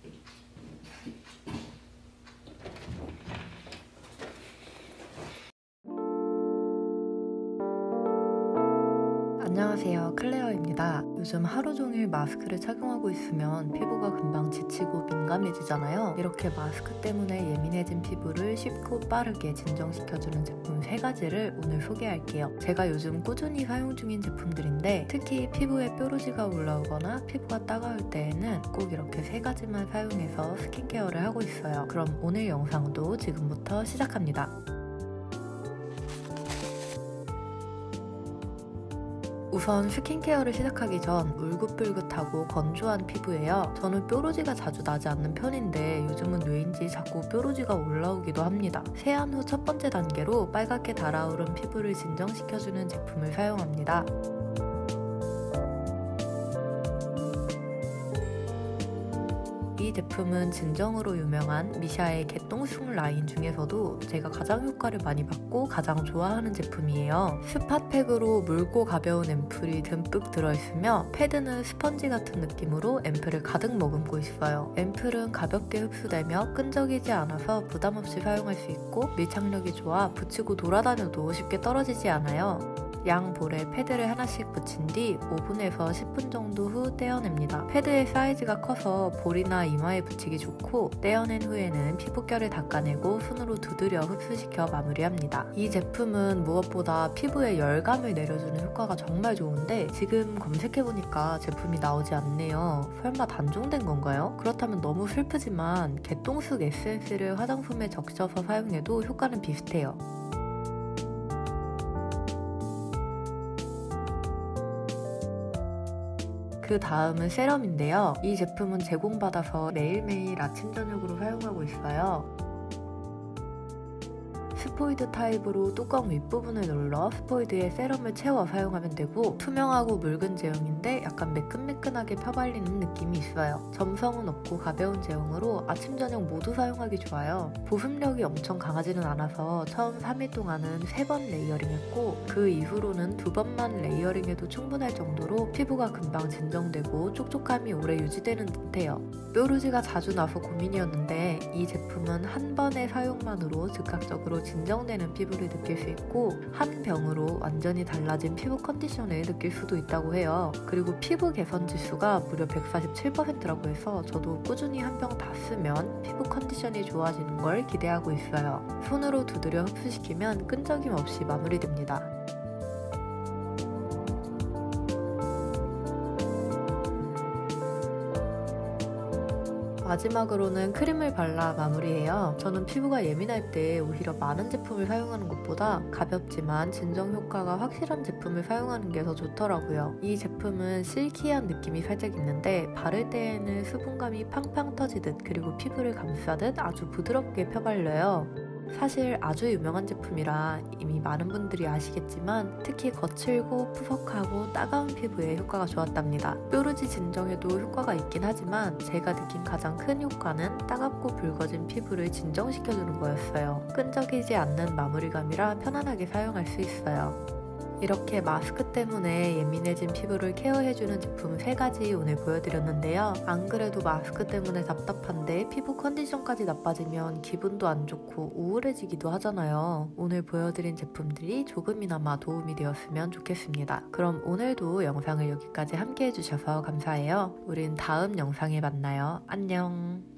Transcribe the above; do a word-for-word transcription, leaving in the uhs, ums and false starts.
안녕하세요, 클레어입니다. 요즘 하루 종일 마스크를 착용하고 있으면 피부가 금방 지치고 민감해지잖아요. 이렇게 마스크 때문에 예민해진 피부를 쉽고 빠르게 진정시켜주는 제품 세 가지를 오늘 소개할게요. 제가 요즘 꾸준히 사용 중인 제품들인데 특히 피부에 뾰루지가 올라오거나 피부가 따가울 때에는 꼭 이렇게 세 가지만 사용해서 스킨케어를 하고 있어요. 그럼 오늘 영상도 지금부터 시작합니다. 우선 스킨케어를 시작하기 전 울긋불긋하고 건조한 피부예요. 저는 뾰루지가 자주 나지 않는 편인데 요즘은 왜인지 자꾸 뾰루지가 올라오기도 합니다. 세안 후 첫 번째 단계로 빨갛게 달아오른 피부를 진정시켜주는 제품을 사용합니다. 이 제품은 진정으로 유명한 미샤의 개똥숭 라인 중에서도 제가 가장 효과를 많이 받고 가장 좋아하는 제품이에요. 스팟팩으로 묽고 가벼운 앰플이 듬뿍 들어있으며 패드는 스펀지 같은 느낌으로 앰플을 가득 머금고 있어요. 앰플은 가볍게 흡수되며 끈적이지 않아서 부담없이 사용할 수 있고 밀착력이 좋아 붙이고 돌아다녀도 쉽게 떨어지지 않아요. 양 볼에 패드를 하나씩 붙인 뒤 오 분에서 십 분 정도 후 떼어냅니다. 패드의 사이즈가 커서 볼이나 이마에 붙이기 좋고 떼어낸 후에는 피부결을 닦아내고 손으로 두드려 흡수시켜 마무리합니다. 이 제품은 무엇보다 피부에 열감을 내려주는 효과가 정말 좋은데 지금 검색해보니까 제품이 나오지 않네요. 설마 단종된 건가요? 그렇다면 너무 슬프지만 개똥쑥 에센스를 화장품에 적셔서 사용해도 효과는 비슷해요. 그 다음은 세럼인데요. 이 제품은 제공받아서 매일매일 아침 저녁으로 사용하고 있어요. 스포이드 타입으로 뚜껑 윗부분을 눌러 스포이드에 세럼을 채워 사용하면 되고 투명하고 묽은 제형인데 약간 매끈매끈하게 펴발리는 느낌이 있어요. 점성은 없고 가벼운 제형으로 아침 저녁 모두 사용하기 좋아요. 보습력이 엄청 강하지는 않아서 처음 삼 일 동안은 세 번 레이어링했고 그 이후로는 두 번만 레이어링해도 충분할 정도로 피부가 금방 진정되고 촉촉함이 오래 유지되는 듯해요. 뾰루지가 자주 나서 고민이었는데 이 제품은 한 번의 사용만으로 즉각적으로 진정되는 피부를 느낄 수 있고 한 병으로 완전히 달라진 피부 컨디션을 느낄 수도 있다고 해요. 그리고 피부 개선 지수가 무려 백사십칠 퍼센트라고 해서 저도 꾸준히 한 병 다 쓰면 피부 컨디션이 좋아지는 걸 기대하고 있어요. 손으로 두드려 흡수시키면 끈적임 없이 마무리됩니다. 마지막으로는 크림을 발라 마무리해요. 저는 피부가 예민할 때 오히려 많은 제품을 사용하는 것보다 가볍지만 진정 효과가 확실한 제품을 사용하는 게 더 좋더라고요. 이 제품은 실키한 느낌이 살짝 있는데 바를 때에는 수분감이 팡팡 터지듯 그리고 피부를 감싸듯 아주 부드럽게 펴발려요. 사실 아주 유명한 제품이라 이미 많은 분들이 아시겠지만 특히 거칠고 푸석하고 따가운 피부에 효과가 좋았답니다. 뾰루지 진정에도 효과가 있긴 하지만 제가 느낀 가장 큰 효과는 따갑고 붉어진 피부를 진정시켜주는 거였어요. 끈적이지 않는 마무리감이라 편안하게 사용할 수 있어요. 이렇게 마스크 때문에 예민해진 피부를 케어해주는 제품 세 가지 오늘 보여드렸는데요. 안 그래도 마스크 때문에 답답한데 피부 컨디션까지 나빠지면 기분도 안 좋고 우울해지기도 하잖아요. 오늘 보여드린 제품들이 조금이나마 도움이 되었으면 좋겠습니다. 그럼 오늘도 영상을 여기까지 함께 해주셔서 감사해요. 우린 다음 영상에 만나요. 안녕.